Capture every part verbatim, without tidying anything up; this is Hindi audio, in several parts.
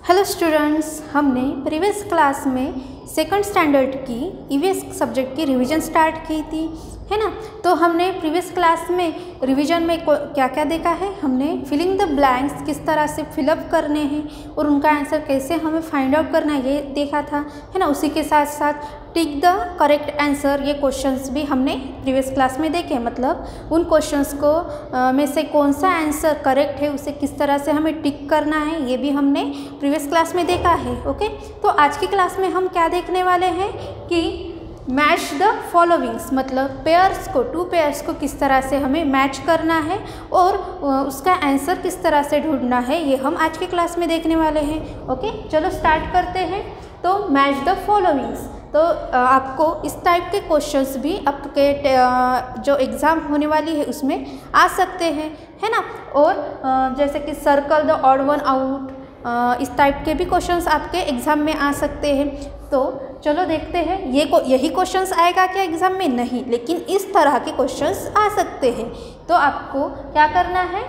हेलो स्टूडेंट्स, हमने प्रीवियस क्लास में सेकंड स्टैंडर्ड की ईवीएस सब्जेक्ट की रिवीजन स्टार्ट की थी, है ना। तो हमने प्रीवियस क्लास में रिवीजन में क्या क्या देखा है, हमने फिलिंग द ब्लैंक्स किस तरह से फिलअप करने हैं और उनका आंसर कैसे हमें फाइंड आउट करना है ये देखा था, है ना। उसी के साथ साथ टिक द करेक्ट आंसर ये क्वेश्चंस भी हमने प्रीवियस क्लास में देखे, मतलब उन क्वेश्चंस को आ, में से कौन सा आंसर करेक्ट है उसे किस तरह से हमें टिक करना है ये भी हमने प्रीवियस क्लास में देखा है। ओके, तो आज की क्लास में हम क्या देखने वाले हैं कि मैच द फॉलोइंग्स, मतलब पेयर्स को, टू पेयर्स को किस तरह से हमें मैच करना है और उसका आंसर किस तरह से ढूंढना है ये हम आज की क्लास में देखने वाले हैं। ओके, चलो स्टार्ट करते हैं। तो मैच द फॉलोइंग्स, तो आपको इस टाइप के क्वेश्चंस भी आपके जो एग्ज़ाम होने वाली है उसमें आ सकते हैं, है ना। और जैसे कि circle the odd one out, इस टाइप के भी क्वेश्चंस आपके एग्ज़ाम में आ सकते हैं। तो चलो देखते हैं, ये को यही क्वेश्चंस आएगा क्या एग्ज़ाम में? नहीं, लेकिन इस तरह के क्वेश्चंस आ सकते हैं। तो आपको क्या करना है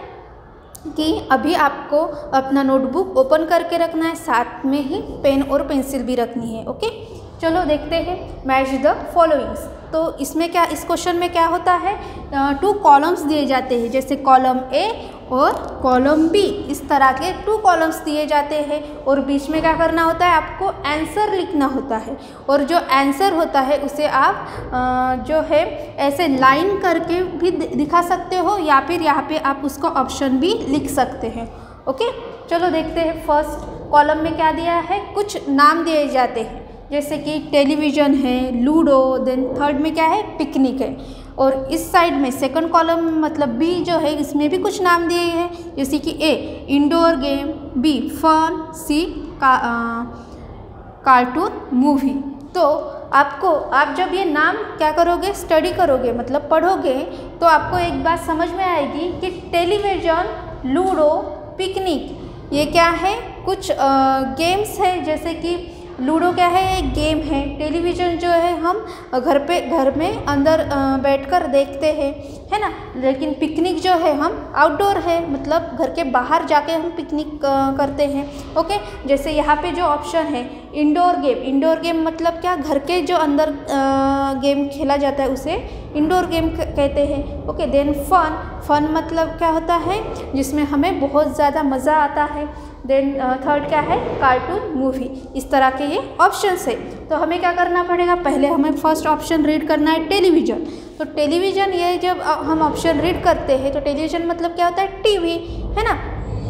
कि अभी आपको अपना नोटबुक ओपन करके रखना है, साथ में ही पेन और पेंसिल भी रखनी है। ओके, चलो देखते हैं मैच द फॉलोइंग्स। तो इसमें क्या, इस क्वेश्चन में क्या होता है, टू कॉलम्स दिए जाते हैं, जैसे कॉलम ए और कॉलम बी, इस तरह के टू कॉलम्स दिए जाते हैं और बीच में क्या करना होता है, आपको आंसर लिखना होता है। और जो आंसर होता है उसे आप जो है ऐसे लाइन करके भी दिखा सकते हो या फिर यहाँ पे आप उसको ऑप्शन भी लिख सकते हैं। ओके, चलो देखते हैं। फर्स्ट कॉलम में क्या दिया है, कुछ नाम दिए जाते हैं, जैसे कि टेलीविज़न है, लूडो, देन थर्ड में क्या है, पिकनिक है। और इस साइड में सेकंड कॉलम मतलब बी जो है, इसमें भी कुछ नाम दिए हैं, जैसे कि A indoor game, B fun, C का कार्टून मूवी। तो आपको, आप जब ये नाम क्या करोगे, स्टडी करोगे, मतलब पढ़ोगे, तो आपको एक बात समझ में आएगी कि टेलीविज़न, लूडो, पिकनिक ये क्या है, कुछ गेम्स है। जैसे कि लूडो क्या है, एक गेम है। टेलीविज़न जो है हम घर पे घर में अंदर बैठकर देखते हैं, है ना। लेकिन पिकनिक जो है हम आउटडोर है, मतलब घर के बाहर जाके हम पिकनिक करते हैं। ओके, जैसे यहाँ पे जो ऑप्शन है इंडोर गेम, इंडोर गेम मतलब क्या, घर के जो अंदर गेम खेला जाता है उसे इंडोर गेम कहते हैं। ओके, देन फन, फन मतलब क्या होता है, जिसमें हमें बहुत ज़्यादा मज़ा आता है। देन थर्ड क्या है, कार्टून मूवी। इस तरह के ये ऑप्शंस है। तो हमें क्या करना पड़ेगा, पहले हमें फर्स्ट ऑप्शन रीड करना है टेलीविज़न। तो टेलीविज़न ये जब हम ऑप्शन रीड करते हैं तो टेलीविज़न मतलब क्या होता है, टीवी, है ना।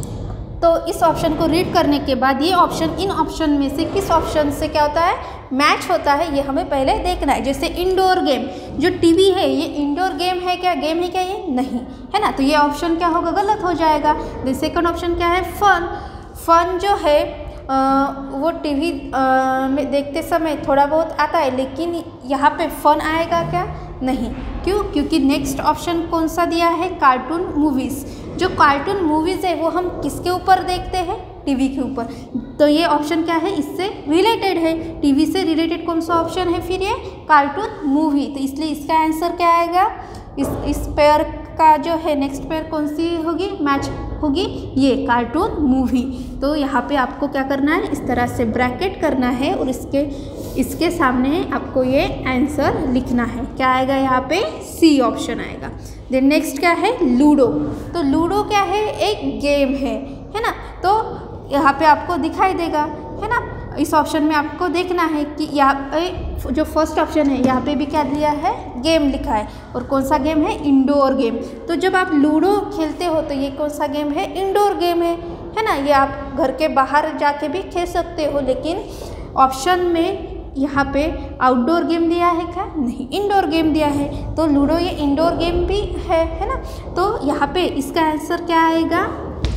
तो इस ऑप्शन को रीड करने के बाद ये ऑप्शन, इन ऑप्शन में से किस ऑप्शन से क्या होता है, मैच होता है, ये हमें पहले देखना है। जैसे इंडोर गेम, जो टीवी है ये इंडोर गेम है क्या, गेम है क्या, ये नहीं, है ना। तो ये ऑप्शन क्या होगा, गलत हो जाएगा। देन सेकंड ऑप्शन क्या है, फन, फन जो है आ, वो टीवी में देखते समय थोड़ा बहुत आता है, लेकिन यहाँ पे फन आएगा क्या, नहीं। क्यों? क्योंकि नेक्स्ट ऑप्शन कौन सा दिया है, कार्टून मूवीज़। जो कार्टून मूवीज़ है वो हम किसके ऊपर देखते हैं, टीवी के ऊपर। तो ये ऑप्शन क्या है, इससे रिलेटेड है, टीवी से रिलेटेड कौन सा ऑप्शन है फिर, ये कार्टून मूवी। तो इसलिए इसका आंसर क्या आएगा, इस इस पेयर का जो है नेक्स्ट पेयर कौन सी होगी, मैच होगी, ये कार्टून मूवी। तो यहाँ पे आपको क्या करना है, इस तरह से ब्रैकेट करना है और इसके इसके सामने आपको ये आंसर लिखना है। क्या आएगा यहाँ पे, सी ऑप्शन आएगा। देन नेक्स्ट क्या है, लूडो। तो लूडो क्या है, एक गेम है, है ना। तो यहाँ पे आपको दिखाई देगा, है ना। इस ऑप्शन में आपको देखना है कि यहाँ पे जो फर्स्ट ऑप्शन है यहाँ पे भी क्या दिया है, गेम लिखा है, और कौन सा गेम है, इंडोर गेम। तो जब आप लूडो खेलते हो तो ये कौन सा गेम है, इंडोर गेम है, है ना। ये आप घर के बाहर जाके भी खेल सकते हो, लेकिन ऑप्शन में यहाँ पे आउटडोर गेम दिया है क्या, नहीं, इंडोर गेम दिया है। तो लूडो ये इंडोर गेम भी है, है ना। तो यहाँ पे इसका आंसर क्या आएगा,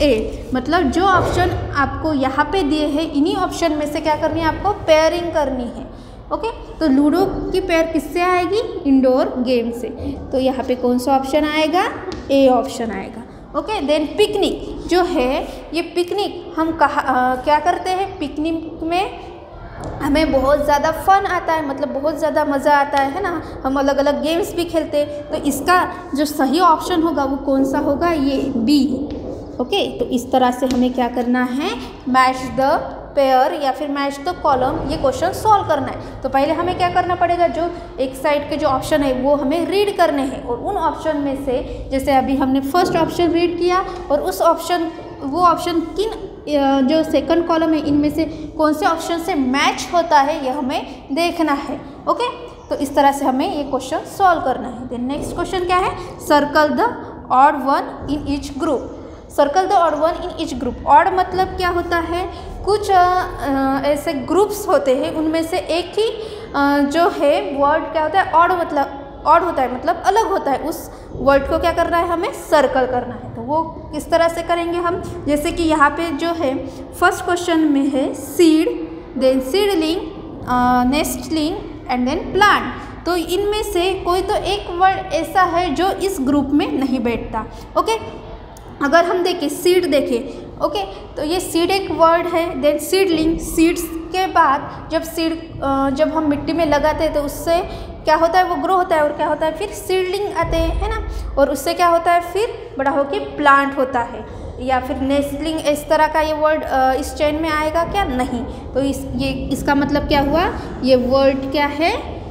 ए। मतलब जो ऑप्शन आपको यहाँ पे दिए हैं, इन्हीं ऑप्शन में से क्या करनी है, आपको पेयरिंग करनी है। ओके, तो लूडो की पेयर किससे आएगी, इंडोर गेम से। तो यहाँ पे कौन सा ऑप्शन आएगा, ए ऑप्शन आएगा। ओके, देन पिकनिक जो है, ये पिकनिक हम कहा आ, क्या करते हैं, पिकनिक में हमें बहुत ज़्यादा फन आता है, मतलब बहुत ज़्यादा मज़ा आता है, है ना। हम अलग अलग गेम्स भी खेलते हैं। तो इसका जो सही ऑप्शन होगा वो कौन सा होगा, ये बी। ओके, तो इस तरह से हमें क्या करना है, मैच द पेयर या फिर मैच द कॉलम, ये क्वेश्चन सॉल्व करना है। तो पहले हमें क्या करना पड़ेगा, जो एक साइड के जो ऑप्शन है वो हमें रीड करने हैं और उन ऑप्शन में से जैसे अभी हमने फर्स्ट ऑप्शन रीड किया और उस ऑप्शन वो ऑप्शन किन जो सेकंड कॉलम है इनमें से कौन से ऑप्शन से मैच होता है ये हमें देखना है। ओके, तो इस तरह से हमें ये क्वेश्चन सॉल्व करना है। देन नेक्स्ट क्वेश्चन क्या है, circle the odd one in each group. Circle the odd one in each group. Odd मतलब क्या होता है, कुछ आ, आ, ऐसे ग्रुप्स होते हैं उनमें से एक ही आ, जो है वर्ड क्या होता है, ऑड मतलब ऑड होता है मतलब अलग होता है, उस वर्ड को क्या करना है, हमें सर्कल करना है। तो वो किस तरह से करेंगे हम, जैसे कि यहाँ पे जो है फर्स्ट क्वेश्चन में है seed, then seedling, nestling and then plant. तो इनमें से कोई तो एक वर्ड ऐसा है जो इस ग्रुप में नहीं बैठता। ओके, अगर हम देखें सीड देखें, ओके तो ये सीड एक वर्ड है। देन सीडलिंग, सीड्स के बाद जब सीड जब हम मिट्टी में लगाते हैं तो उससे क्या होता है, वो ग्रो होता है और क्या होता है फिर सीडलिंग आते हैं, है ना, और उससे क्या होता है फिर बड़ा होके प्लांट होता है। या फिर नेस्टलिंग इस तरह का ये वर्ड इस चेन में आएगा क्या, नहीं। तो इस ये इसका मतलब क्या हुआ, ये वर्ड क्या है,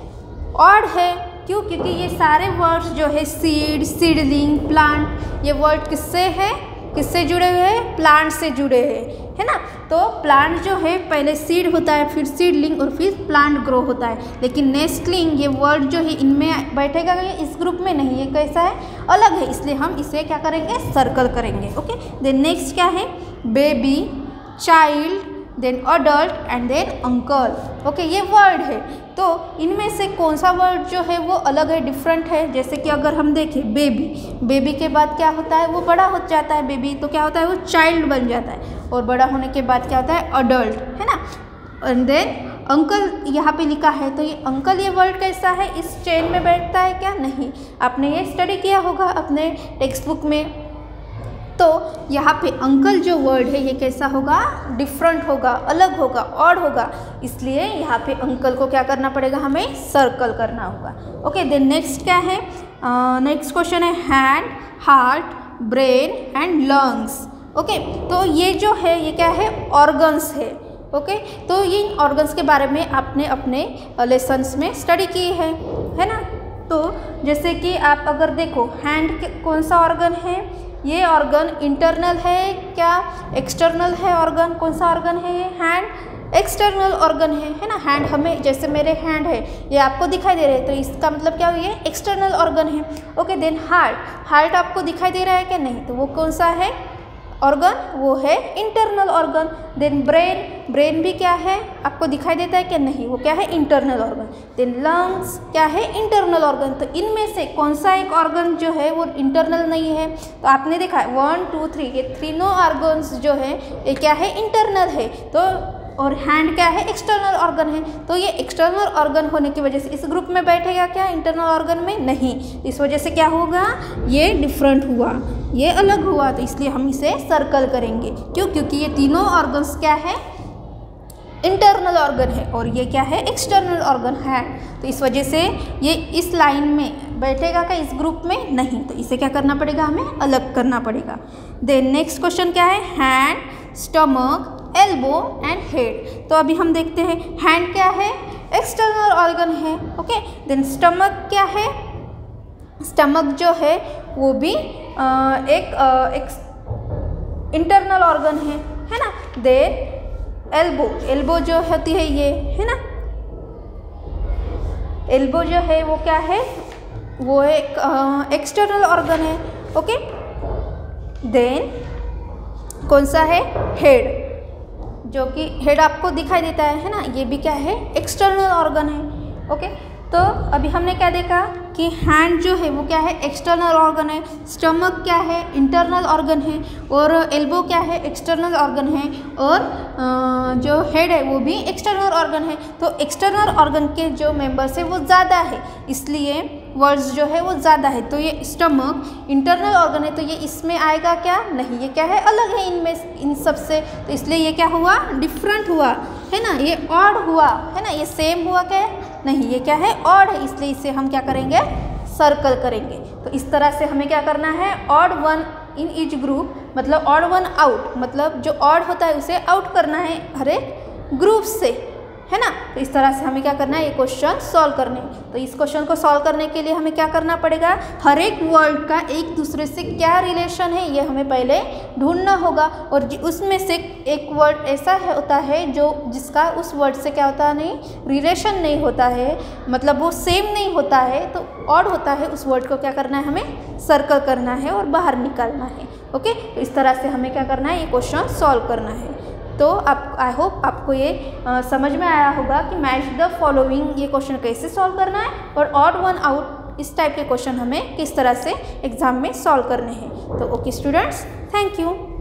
ऑड है। क्यों, क्योंकि ये सारे वर्ड्स जो है सीड, सीडलिंग, प्लांट, ये वर्ड किससे है, किससे जुड़े हुए हैं, प्लांट से जुड़े हैं, है ना। तो प्लांट जो है पहले सीड होता है, फिर सीडलिंग और फिर प्लांट ग्रो होता है। लेकिन नेस्टलिंग ये वर्ड जो है इनमें बैठेगा, ये इस ग्रुप में नहीं, ये कैसा है, अलग है, इसलिए हम इसे क्या करेंगे, सर्कल करेंगे। ओके, देन नेक्स्ट क्या है, baby, child, then adult and then uncle. Okay, ये वर्ड है। तो इनमें से कौन सा वर्ड जो है वो अलग है, डिफरेंट है। जैसे कि अगर हम देखें बेबी, बेबी के बाद क्या होता है, वो बड़ा हो जाता है बेबी, तो क्या होता है, वो चाइल्ड बन जाता है, और बड़ा होने के बाद क्या होता है, अडल्ट, है ना। एंड देन अंकल यहाँ पे लिखा है, तो ये अंकल ये वर्ड कैसा है, इस चेन में बैठता है क्या, नहीं। आपने ये स्टडी किया होगा अपने टेक्स्ट बुक में। तो यहाँ पे अंकल जो वर्ड है ये कैसा होगा, डिफरेंट होगा, अलग होगा, ऑड होगा, इसलिए यहाँ पे अंकल को क्या करना पड़ेगा, हमें सर्कल करना होगा। ओके, देन नेक्स्ट क्या है, नेक्स्ट क्वेश्चन है hand, heart, brain and lungs. Okay, तो ये जो है ये क्या है, ऑर्गन्स है। Okay okay? तो ये ऑर्गन्स के बारे में आपने अपने लेसन्स में स्टडी की है, है ना। तो जैसे कि आप अगर देखो हैंड कौन सा ऑर्गन है, ये ऑर्गन इंटरनल है क्या, एक्सटर्नल है ऑर्गन, कौन सा ऑर्गन है ये, हैंड एक्सटर्नल ऑर्गन है, है ना। हैंड हमें, जैसे मेरे हैंड है ये आपको दिखाई दे रहे हैं, तो इसका मतलब क्या हुआ, ये एक्सटर्नल ऑर्गन है। ओके, देन हार्ट, हार्ट आपको दिखाई दे रहा है क्या, नहीं, तो वो कौन सा है ऑर्गन, वो है internal organ. Then brain, brain भी क्या है, आपको दिखाई देता है क्या, नहीं, वो क्या है, इंटरनल ऑर्गन। देन लंग्स क्या है, इंटरनल ऑर्गन। तो इनमें से कौन सा एक ऑर्गन जो है वो इंटरनल नहीं है, तो आपने देखा वन टू थ्री ये तीनों ऑर्गन्स जो है ये क्या है, इंटरनल है। तो और हैंड क्या है, एक्सटर्नल ऑर्गन है। तो ये एक्सटर्नल ऑर्गन होने की वजह से इस ग्रुप में बैठेगा क्या, इंटरनल ऑर्गन में, नहीं। इस वजह से क्या होगा, ये डिफरेंट हुआ, ये अलग हुआ, तो इसलिए हम इसे सर्कल करेंगे। क्यों, क्योंकि ये तीनों ऑर्गन्स क्या है, इंटरनल ऑर्गन है, और ये क्या है, एक्सटर्नल ऑर्गन है। तो इस वजह से ये इस लाइन में बैठेगा क्या, इस ग्रुप में, नहीं। तो इसे क्या करना पड़ेगा, हमें अलग करना पड़ेगा। देन नेक्स्ट क्वेश्चन क्या है, hand, stomach, elbow and head. तो अभी हम देखते हैं हैंड क्या है, एक्सटर्नल ऑर्गन है। ओके, देन स्टमक क्या है, स्टमक जो है वो भी आ, एक, आ, एक इंटरनल ऑर्गन है, है ना। देन एल्बो, एल्बो जो होती है ये, है ना, एल्बो जो है वो क्या है, वो एक एक्सटर्नल ऑर्गन है। ओके, देन कौन सा है, हेड, जो कि हेड आपको दिखाई देता है, है ना, ये भी क्या है, एक्सटर्नल ऑर्गन है। ओके, तो अभी हमने क्या देखा कि हैंड जो है वो क्या है, एक्सटर्नल ऑर्गन है, स्टमक क्या है, इंटरनल ऑर्गन है, और एल्बो क्या है, एक्सटर्नल ऑर्गन है, और जो हेड है वो भी एक्सटर्नल ऑर्गन है। तो एक्सटर्नल ऑर्गन के जो मेंबर्स है वो ज़्यादा है, इसलिए वर्ड्स जो है वो ज़्यादा है। तो ये स्टमक इंटरनल ऑर्गन है, तो ये इसमें आएगा क्या, नहीं, ये क्या है, अलग है इनमें, इन सब से। तो इसलिए ये क्या हुआ, डिफरेंट हुआ, है ना, ये ऑड हुआ, है ना, ये सेम हुआ क्या, नहीं, ये क्या है, ऑड है, इसलिए इसे हम क्या करेंगे, सर्कल करेंगे। तो इस तरह से हमें क्या करना है, odd one in each group, मतलब ऑड वन आउट, मतलब जो ऑड होता है उसे आउट करना है हर एक ग्रुप से, है ना। तो इस तरह से हमें क्या करना है, ये क्वेश्चन सॉल्व करने। तो इस क्वेश्चन को सॉल्व करने के लिए हमें क्या करना पड़ेगा, हर एक वर्ड का एक दूसरे से क्या रिलेशन है ये हमें पहले ढूंढना होगा। और उसमें से एक वर्ड ऐसा है होता है जो जिसका उस वर्ड से क्या होता नहीं, रिलेशन नहीं होता है, मतलब वो सेम नहीं होता है, तो ऑड होता है, उस वर्ड को क्या करना है, हमें सर्कल करना है और बाहर निकालना है। ओके, तो इस तरह से हमें क्या करना है, ये क्वेश्चन सॉल्व करना है। तो आप आई होप आपको ये आ, समझ में आया होगा कि मैच द फॉलोइंग ये क्वेश्चन कैसे सॉल्व करना है और ऑड वन आउट इस टाइप के क्वेश्चन हमें किस तरह से एग्जाम में सॉल्व करने हैं। तो ओके स्टूडेंट्स, थैंक यू।